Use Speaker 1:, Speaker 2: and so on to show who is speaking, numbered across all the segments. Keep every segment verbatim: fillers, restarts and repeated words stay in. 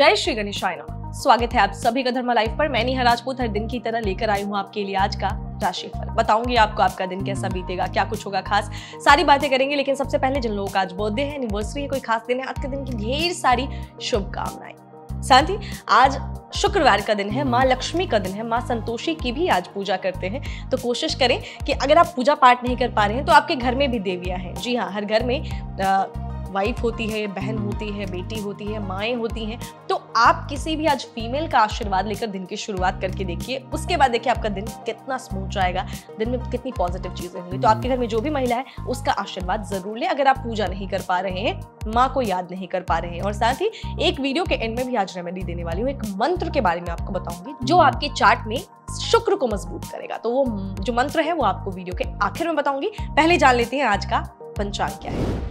Speaker 1: जय श्री गणेशाय नमः। स्वागत है आप सभी का धर्मा लाइव पर। मैं नेहा राजपूत हर दिन की तरह लेकर आई हूँ आपके लिए आज का राशिफल। बताऊंगी आपको आपका दिन कैसा बीतेगा, क्या कुछ होगा खास, सारी बातें करेंगे। लेकिन सबसे पहले जिन लोगों का आज बर्थडे है, एनिवर्सरी है, कोई खास दिन है, आज के दिन की ढेर सारी शुभकामनाएं। साथ ही आज शुक्रवार का दिन है, माँ लक्ष्मी का दिन है, माँ संतोषी की भी आज पूजा करते हैं। तो कोशिश करें कि अगर आप पूजा पाठ नहीं कर पा रहे हैं तो आपके घर में भी देवियां हैं। जी हाँ, हर घर में आ, वाइफ होती है, बहन होती है, बेटी होती है, माएँ होती हैं। तो आप किसी भी आज फीमेल का आशीर्वाद लेकर दिन की शुरुआत करके देखिए। उसके बाद देखिए आपका दिन कितना स्मूथ जाएगा, दिन में कितनी पॉजिटिव चीजें होंगी। तो आपके घर में जो भी महिला है उसका आशीर्वाद जरूर ले अगर आप पूजा नहीं कर पा रहे हैं, माँ को याद नहीं कर पा रहे हैं। और साथ ही एक वीडियो के एंड में भी आज रेमेडी देने वाली हूँ, एक मंत्र के बारे में आपको बताऊंगी जो आपके चार्ट में शुक्र को मजबूत करेगा। तो वो जो मंत्र है वो आपको वीडियो के आखिर में बताऊंगी। पहले जान लेते हैं आज का पंचांग क्या है।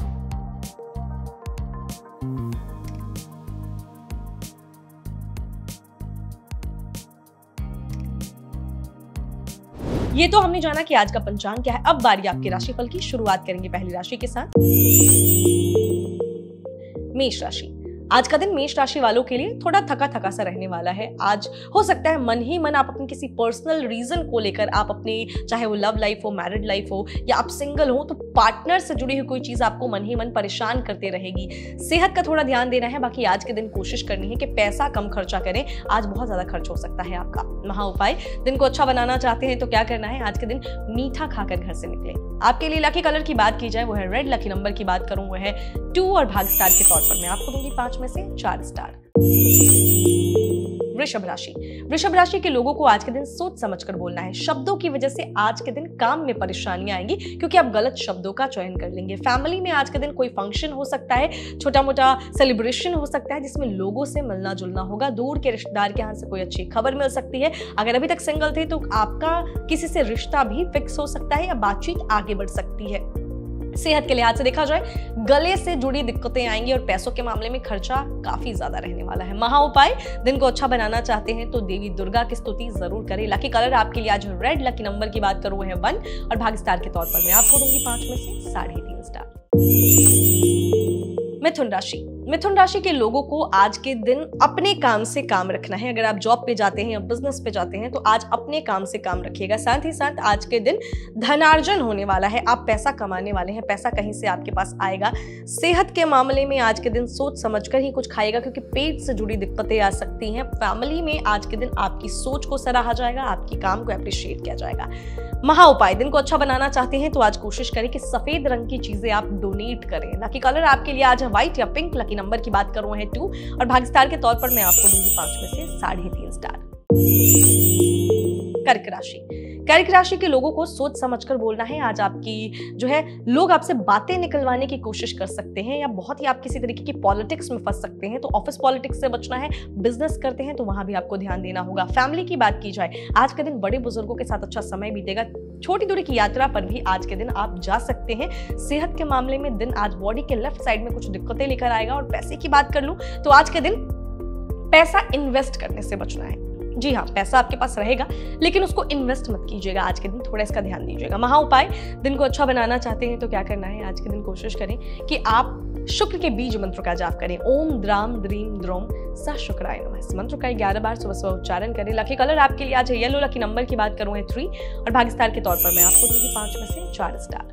Speaker 1: ये तो हमने जाना कि आज का पंचांग क्या है। अब बारी आपके राशिफल की। शुरुआत करेंगे पहली राशि के साथ, मेष राशि। आज का दिन मेष राशि वालों के लिए थोड़ा थका थका सा रहने वाला है। आज हो सकता है मन ही मन आप अपने किसी पर्सनल रीजन को लेकर आप अपनी, चाहे वो लव लाइफ हो, मैरिड लाइफ हो या आप सिंगल हो, तो पार्टनर से जुड़ी हुई कोई चीज आपको मन ही मन परेशान करते रहेगी। सेहत का थोड़ा ध्यान देना है। बाकी आज के दिन कोशिश करनी है कि पैसा कम खर्चा करें। आज बहुत ज्यादा खर्च हो सकता है आपका। महा उपाय, दिन को अच्छा बनाना चाहते हैं तो क्या करना है, आज के दिन मीठा खाकर घर से निकले। आपके लिए लकी कलर की बात की जाए वो है रेड, लकी नंबर की बात करूं वो है टू और भाग स्टार के तौर पर मैं आपको दूंगी पांच में से चार स्टार। वृषभ राशि। वृषभ राशि के लोगों को आज के दिन सोच समझकर बोलना है। शब्दों की वजह से आज के दिन काम में परेशानियां आएंगी क्योंकि आप गलत शब्दों का चयन कर लेंगे। फैमिली में आज के दिन कोई फंक्शन हो सकता है, छोटा मोटा सेलिब्रेशन हो सकता है जिसमें लोगों से मिलना जुलना होगा। दूर के रिश्तेदार के यहाँ से कोई अच्छी खबर मिल सकती है। अगर अभी तक सिंगल थे तो आपका किसी से रिश्ता भी फिक्स हो सकता है या बातचीत आगे बढ़ सकती है। सेहत के लिहाज से देखा जाए गले से जुड़ी दिक्कतें आएंगी और पैसों के मामले में खर्चा काफी ज्यादा रहने वाला है। महा उपाय, दिन को अच्छा बनाना चाहते हैं तो देवी दुर्गा की स्तुति जरूर करें। लकी कलर आपके लिए आज रेड, लकी नंबर की बात करूं है वन और भाग स्टार के तौर पर मैं आपको दूंगी पांच में से साढ़े तीन स्टार। मिथुन राशि। मिथुन राशि के लोगों को आज के दिन अपने काम से काम रखना है। अगर आप जॉब पे जाते हैं या बिजनेस पे जाते हैं तो आज अपने काम से काम रखिएगा। साथ ही साथ आज के दिन धनार्जन होने वाला है। आप पैसा कमाने वाले हैं, पैसा कहीं से आपके पास आएगा। सेहत के मामले में आज के दिन सोच समझकर ही कुछ खाइएगा क्योंकि पेट से जुड़ी दिक्कतें आ सकती हैं। फैमिली में आज के दिन आपकी सोच को सराहा जाएगा, आपकी काम को अप्रिशिएट किया जाएगा। महा उपाय, दिन को अच्छा बनाना चाहते हैं तो आज कोशिश करें कि सफेद रंग की चीजें आप डोनेट करें। लकी कलर आपके लिए आज है व्हाइट या पिंक, लकी नंबर की बात करूं है टू और भाग स्टार के तौर पर मैं आपको दूंगी पांच में से साढ़े तीन स्टार। कर्क राशि। कर्क राशि के लोगों को सोच समझकर बोलना है। आज आपकी जो है लोग आपसे बातें निकलवाने की कोशिश कर सकते हैं या बहुत ही आप किसी तरीके की पॉलिटिक्स में फंस सकते हैं, तो ऑफिस पॉलिटिक्स से बचना है। बिजनेस करते हैं तो वहां भी आपको ध्यान देना होगा। फैमिली की बात की जाए, आज के दिन बड़े बुजुर्गों के साथ अच्छा समय बीतेगा। छोटी दूरी की यात्रा पर भी आज के दिन आप जा सकते हैं। सेहत के मामले में दिन आज बॉडी के लेफ्ट साइड में कुछ दिक्कतें लेकर आएगा। और पैसे की बात कर लूं तो आज के दिन पैसा इन्वेस्ट करने से बचना है। जी हाँ, पैसा आपके पास रहेगा लेकिन उसको इन्वेस्ट मत कीजिएगा। आज के दिन थोड़ा इसका ध्यान दीजिएगा। महा उपाय, दिन को अच्छा बनाना चाहते हैं तो क्या करना है, आज के दिन कोशिश करें कि आप शुक्र के बीज मंत्र का जाप करें। ओम द्राम द्रीम द्रोम सा शुक्राय नमः। इस मंत्र का ग्यारह बार सुबह सुबह उच्चारण करें। लकी कलर आपके लिए आज है येलो, लकी नंबर की बात करूं है थ्री और भाग्य स्टार के तौर पर मैं आपको दूंगी पांच में से चार स्टार।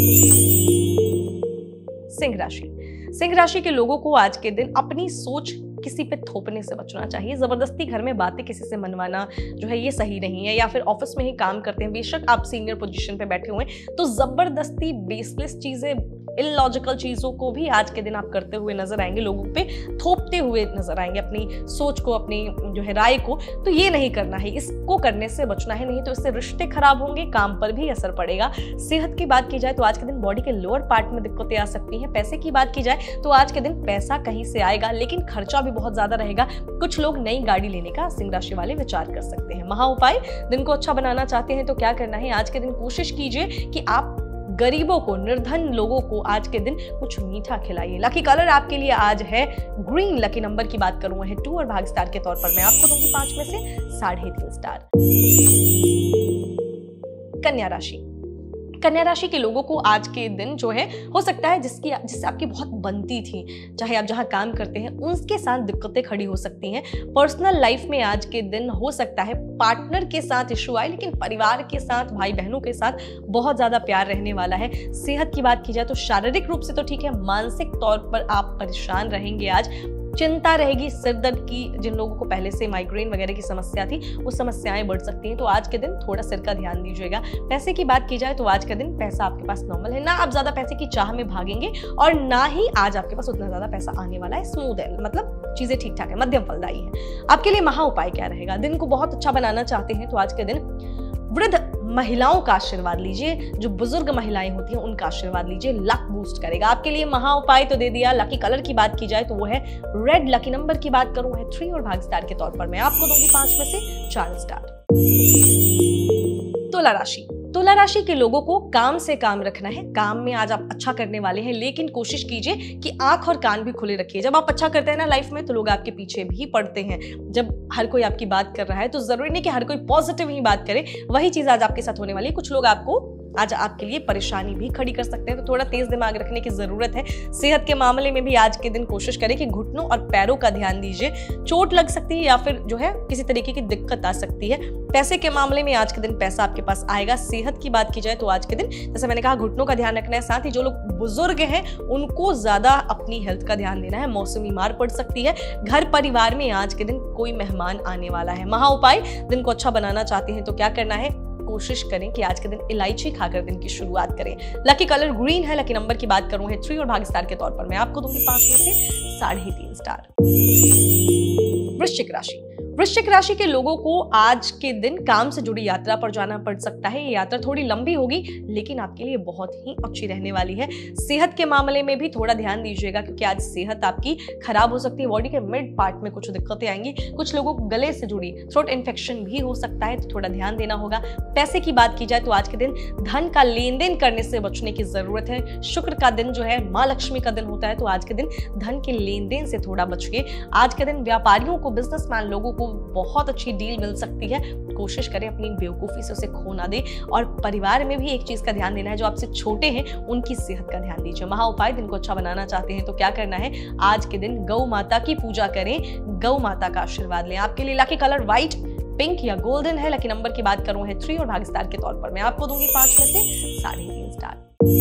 Speaker 1: सिंह राशि। सिंह राशि के लोगों को आज के दिन अपनी सोच किसी पे थोपने से बचना चाहिए। जबरदस्ती घर में बातें किसी से मनवाना जो है ये सही नहीं है। या फिर ऑफिस में ही काम करते हैं, बेशक आप सीनियर पोजीशन पे बैठे हुए हैं, तो जबरदस्ती बेसलेस चीजें, इलॉजिकल चीजों को भी आज के दिन आप करते हुए नजर आएंगे, लोगों पे थोपते हुए नजर आएंगे अपनी सोच को, अपनी जो है राय को। तो ये नहीं करना है, इसको करने से बचना है, नहीं तो इससे रिश्ते खराब होंगे, काम पर भी असर पड़ेगा। सेहत की बात की जाए तो आज के दिन बॉडी के लोअर पार्ट में दिक्कतें आ सकती हैं। पैसे की बात की जाए तो आज के दिन पैसा कहीं से आएगा लेकिन खर्चा भी बहुत ज्यादा रहेगा। कुछ लोग नई गाड़ी लेने का सिंह राशि वाले विचार कर सकते हैं। महा उपाय, दिन को अच्छा बनाना चाहते हैं तो क्या करना है, आज के दिन कोशिश कीजिए कि आप गरीबों को, निर्धन लोगों को आज के दिन कुछ मीठा खिलाइए। लकी कलर आपके लिए आज है ग्रीन, लकी नंबर की बात करूं है टू और भाग स्टार के तौर पर मैं आपको दूंगी पांच में से साढ़े तीन स्टार। कन्या राशि। कन्या राशि के लोगों को आज के दिन जो है हो सकता है जिसकी जिससे आपकी बहुत बनती थी, चाहे आप जहां काम करते हैं उनके साथ दिक्कतें खड़ी हो सकती हैं। पर्सनल लाइफ में आज के दिन हो सकता है पार्टनर के साथ इशू आए, लेकिन परिवार के साथ, भाई बहनों के साथ बहुत ज्यादा प्यार रहने वाला है। सेहत की बात की जाए तो शारीरिक रूप से तो ठीक है, मानसिक तौर पर आप परेशान रहेंगे। आज चिंता रहेगी, सिरदर्द की, जिन लोगों को पहले से माइग्रेन वगैरह की समस्या थी वो समस्याएं बढ़ सकती हैं, तो आज के दिन थोड़ा सिर का ध्यान दीजिएगा। पैसे की बात की जाए तो आज के दिन पैसा आपके पास नॉर्मल है, ना आप ज्यादा पैसे की चाह में भागेंगे और ना ही आज आपके पास उतना ज्यादा पैसा आने वाला है। स्मूथ है, मतलब चीजें ठीक ठाक है, मध्यम फलदायी है। आपके लिए महा उपाय क्या रहेगा? दिन को बहुत अच्छा बनाना चाहते हैं तो आज के दिन वृद्ध महिलाओं का आशीर्वाद लीजिए, जो बुजुर्ग महिलाएं होती हैं उनका आशीर्वाद लीजिए, लक बूस्ट करेगा। आपके लिए महा उपाय तो दे दिया। लकी कलर की बात की जाए तो वो है रेड। लकी नंबर की बात करूं है थ्री और भाग्य स्टार के तौर पर मैं आपको दूंगी पांच में से चार स्टार। तुला राशि। तुला राशि के लोगों को काम से काम रखना है। काम में आज आप अच्छा करने वाले हैं, लेकिन कोशिश कीजिए कि आंख और कान भी खुले रखिए। जब आप अच्छा करते हैं ना लाइफ में तो लोग आपके पीछे भी पड़ते हैं। जब हर कोई आपकी बात कर रहा है तो जरूरी नहीं कि हर कोई पॉजिटिव ही बात करे, वही चीज आज आपके साथ होने वाली है। कुछ लोग आपको आज आपके लिए परेशानी भी खड़ी कर सकते हैं, तो थोड़ा तेज दिमाग रखने की जरूरत है। सेहत के मामले में भी आज के दिन कोशिश करें कि घुटनों और पैरों का ध्यान दीजिए, चोट लग सकती है या फिर जो है किसी तरीके की दिक्कत आ सकती है। पैसे के मामले में आज के दिन पैसा आपके पास आएगा। सेहत की बात की जाए तो आज के दिन जैसे मैंने कहा घुटनों का ध्यान रखना है, साथ ही जो लोग बुजुर्ग हैं उनको ज्यादा अपनी हेल्थ का ध्यान देना है, मौसमी मार पड़ सकती है। घर परिवार में आज के दिन कोई मेहमान आने वाला है। महा उपाय, दिन को अच्छा बनाना चाहते हैं तो क्या करना है, कोशिश करें कि आज के दिन इलायची खाकर दिन की शुरुआत करें। लकी कलर ग्रीन है। लकी नंबर की बात करूं है थ्री और भाग्य स्टार के तौर पर मैं आपको दूंगी पांच में से साढ़े तीन स्टार। वृश्चिक राशि। वृश्चिक राशि के लोगों को आज के दिन काम से जुड़ी यात्रा पर जाना पड़ सकता है। ये यात्रा थोड़ी लंबी होगी लेकिन आपके लिए बहुत ही अच्छी रहने वाली है। सेहत के मामले में भी थोड़ा ध्यान दीजिएगा क्योंकि आज सेहत आपकी खराब हो सकती है। बॉडी के मिड पार्ट में कुछ दिक्कतें आएंगी। कुछ लोगों को गले से जुड़ी थ्रोट इन्फेक्शन भी हो सकता है, तो थोड़ा ध्यान देना होगा। पैसे की बात की जाए तो आज के दिन धन का लेन देन करने से बचने की जरूरत है। शुक्र का दिन जो है माँ लक्ष्मी का दिन होता है, तो आज के दिन धन के लेन देन से थोड़ा बचिए। आज के दिन व्यापारियों को, बिजनेसमैन लोगों को बहुत अच्छी डील मिल सकती है। कोशिश करें अपनी बेवकूफी से उसे खो ना दे। और परिवार में भी एक चीज का ध्यान देना है, जो आपसे छोटे हैं उनकी सेहत का ध्यान दीजिए। महा उपाय, दिन को अच्छा बनाना चाहते हैं तो क्या करना है, आज के दिन गौ माता की पूजा करें, गौ माता का आशीर्वाद लें। आपके लिए लकी कलर व्हाइट, पिंक या गोल्डन है। लकी नंबर की बात करूं है थ्री और भाग्य स्टार के तौर पर मैं आपको दूंगी पांच में से साढ़े तीन स्टार।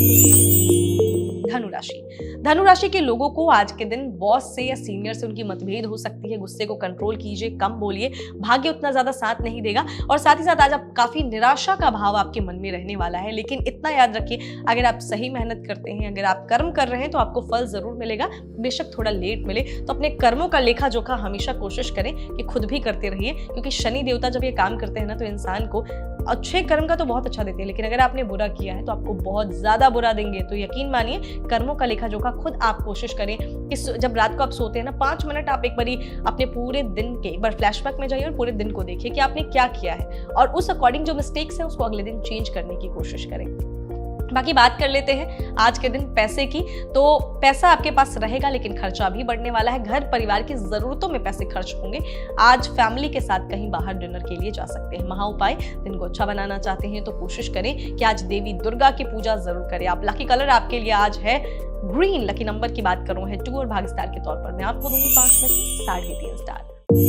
Speaker 1: धनु राशि। धनु राशि के लोगों को आज के दिन बॉस से या सीनियर से उनकी मतभेद हो सकती है। गुस्से को कंट्रोल कीजिए, कम बोलिए। भाग्य उतना ज्यादा साथ नहीं देगा और साथ ही साथ आज आप काफी निराशा का भाव आपके मन में रहने वाला है। लेकिन इतना याद रखिए, अगर आप सही मेहनत करते हैं, अगर आप कर्म कर रहे हैं तो आपको फल जरूर मिलेगा, बेशक थोड़ा लेट मिले। तो अपने कर्मों का लेखा जोखा हमेशा कोशिश करें कि खुद भी करते रहिए, क्योंकि शनि देवता जब ये काम करते हैं ना तो इंसान को अच्छे कर्म का तो बहुत अच्छा देते हैं, लेकिन अगर आपने बुरा किया है तो आपको बहुत ज्यादा बुरा देंगे। तो यकीन मानिए, कर्मों का लेखा जोखा खुद आप कोशिश करें कि जब रात को आप सोते हैं ना, पांच मिनट आप एक बारी अपने पूरे दिन के एक बार फ्लैशबैक में जाइए और पूरे दिन को देखिए कि आपने क्या किया है, और उस अकॉर्डिंग जो मिस्टेक्स हैं उसको अगले दिन चेंज करने की कोशिश करें। बाकी बात कर लेते हैं आज के दिन पैसे की। तो पैसा आपके पास रहेगा लेकिन खर्चा भी बढ़ने वाला है। घर परिवार की जरूरतों में पैसे खर्च होंगे। आज फैमिली के साथ कहीं बाहर डिनर के लिए जा सकते हैं। महा उपाय, दिन को अच्छा बनाना चाहते हैं तो कोशिश करें कि आज देवी दुर्गा की पूजा जरूर करें। आप लकी कलर आपके लिए आज है ग्रीन। लकी नंबर की बात करूं है टू और भाग्य स्टार के तौर पर मैं आपको दूंगी पांच में से साढ़े तीन स्टार।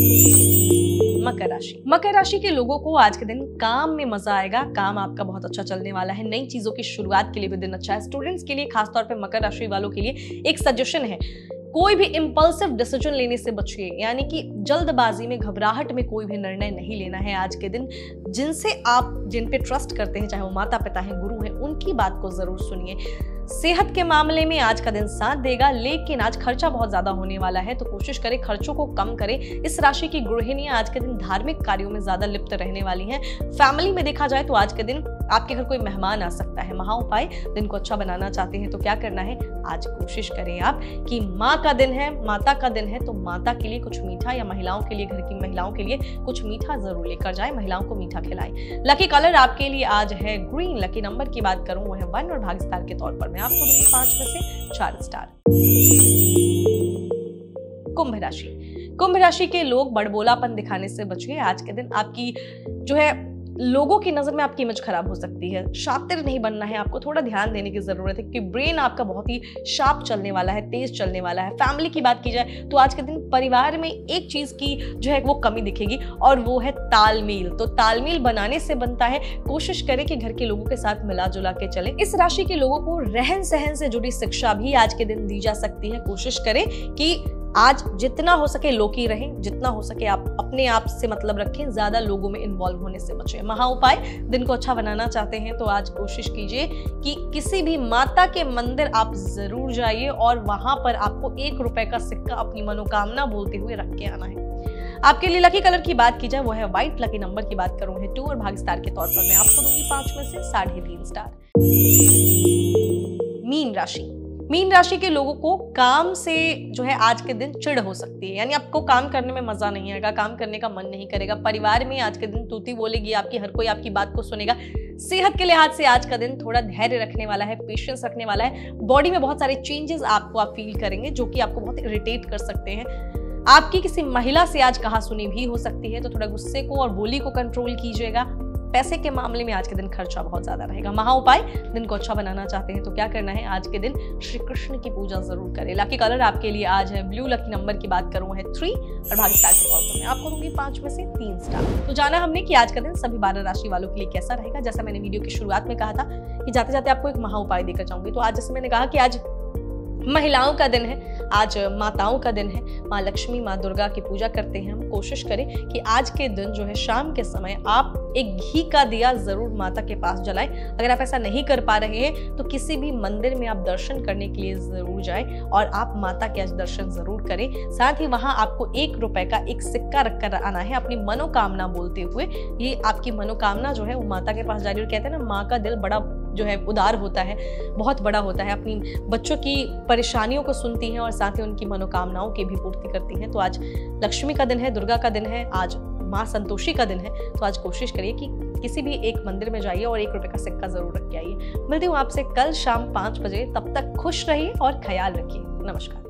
Speaker 1: मकर राशि। मकर राशि के लोगों को आज के दिन काम में मजा आएगा। काम आपका बहुत अच्छा चलने वाला है। नई चीजों की शुरुआत के लिए भी दिन अच्छा है। स्टूडेंट्स के लिए, खासतौर पे मकर राशि वालों के लिए एक सजेशन है, कोई भी इंपल्सिव डिसीजन लेने से बचिए, यानी कि जल्दबाजी में, घबराहट में कोई भी निर्णय नहीं लेना है। आज के दिन जिनसे आप जिन पे ट्रस्ट करते हैं, चाहे वो माता पिता हैं, गुरु हैं, उनकी बात को जरूर सुनिए। सेहत के मामले में आज का दिन साथ देगा, लेकिन आज खर्चा बहुत ज्यादा होने वाला है, तो कोशिश करें खर्चों को कम करें। इस राशि की गृहिणियां आज के दिन धार्मिक कार्यों में ज्यादा लिप्त रहने वाली हैं। फैमिली में देखा जाए तो आज के दिन आपके घर कोई मेहमान आ सकता है। महा उपाय, दिन को अच्छा बनाना चाहते हैं तो क्या करना है, आज कोशिश करें आप कि माँ का दिन है, माता का दिन है, तो माता के लिए कुछ मीठा, या महिलाओं के लिए, घर की महिलाओं के लिए कुछ मीठा जरूर लेकर जाए, महिलाओं को मीठा खिलाएं। लकी कलर आपके लिए आज है ग्रीन। लकी नंबर की बात करूं वो है वन और भाग्य स्टार के तौर पर मैं आपको दूंगी पांच में से चार स्टार। कुंभ राशि। कुंभ राशि के लोग बड़बोलापन दिखाने से बचिए। आज के दिन आपकी जो है लोगों की नजर में आपकी इमेज खराब हो सकती है। शातिर नहीं बनना है आपको, थोड़ा ध्यान देने की जरूरत है, क्योंकि ब्रेन आपका बहुत ही शार्प चलने वाला है, तेज चलने वाला है। फैमिली की बात की जाए तो आज के दिन परिवार में एक चीज की जो है वो कमी दिखेगी, और वो है तालमेल। तो तालमेल बनाने से बनता है, कोशिश करें कि घर के लोगों के साथ मिला जुला के चले। इस राशि के लोगों को रहन सहन से जुड़ी शिक्षा भी आज के दिन दी जा सकती है। कोशिश करें कि आज जितना हो सके लोकी रहें, जितना हो सके आप अपने आप से मतलब रखें, ज्यादा लोगों में इन्वॉल्व होने से बचें। महा उपाय, दिन को अच्छा बनाना चाहते हैं तो आज कोशिश कीजिए कि किसी भी माता के मंदिर आप जरूर जाइए, और वहां पर आपको एक रुपए का सिक्का अपनी मनोकामना बोलते हुए रख के आना है। आपके लिए लकी कलर की बात की जाए वो है व्हाइट, लकी नंबर की बात करूं है टू, और भाग्य स्टार के तौर पर मैं आपको दूंगी पांच में से साढ़े तीन स्टार। मीन राशि, मीन राशि के लोगों को काम से जो है आज के दिन चिढ़ हो सकती है, यानी आपको काम करने में मजा नहीं आएगा, काम करने का मन नहीं करेगा। परिवार में आज के दिन तूती बोलेगी आपकी, हर कोई आपकी बात को सुनेगा। सेहत के लिहाज से आज का दिन थोड़ा धैर्य रखने वाला है, पेशेंस रखने वाला है। बॉडी में बहुत सारे चेंजेस आपको आप फील करेंगे जो कि आपको बहुत इरिटेट कर सकते हैं। आपकी किसी महिला से आज कहासुनी भी हो सकती है, तो थोड़ा गुस्से को और बोली को कंट्रोल कीजिएगा। पैसे के मामले में आज के दिन खर्चा बहुत ज्यादा रहेगा। महा उपाय, दिन को अच्छा बनाना चाहते हैं तो क्या करना है, आज के दिन श्री कृष्ण की पूजा जरूर करें। लकी कलर आपके लिए आज है ब्लू, लकी नंबर की बात करूं है थ्री, और भाग्य स्टार के तौर पर मैं आपको दूंगी पांच में से तीन स्टार। तो जाना हमने कि आज का दिन सभी बारह राशि वालों के लिए कैसा रहेगा। जैसा मैंने वीडियो की शुरुआत में कहा था कि जाते जाते आपको एक महा उपाय देकर जाऊंगी, तो आज जैसे मैंने कहा कि आज महिलाओं का दिन है, आज माताओं का दिन है। माँ लक्ष्मी, माँ दुर्गा की पूजा करते हैं हम। कोशिश करें कि आज के दिन जो है शाम के समय आप एक घी का दिया जरूर माता के पास जलाएं। अगर आप ऐसा नहीं कर पा रहे हैं तो किसी भी मंदिर में आप दर्शन करने के लिए जरूर जाएं, और आप माता के आज दर्शन जरूर करें। साथ ही वहां आपको एक रुपए का एक सिक्का रखकर आना है, अपनी मनोकामना बोलते हुए। ये आपकी मनोकामना जो है वो माता के पास जा रही है। और कहते हैं ना, माँ का दिल बड़ा जो है उदार होता है, बहुत बड़ा होता है, अपनी बच्चों की परेशानियों को सुनती हैं और साथ ही उनकी मनोकामनाओं की भी पूर्ति करती हैं। तो आज लक्ष्मी का दिन है, दुर्गा का दिन है, आज माँ संतोषी का दिन है। तो आज कोशिश करिए कि किसी भी एक मंदिर में जाइए और एक रुपए का सिक्का जरूर रख के आइए। मिलती हूँ आपसे कल शाम पाँच बजे, तब तक खुश रहिए और ख्याल रखिए। नमस्कार।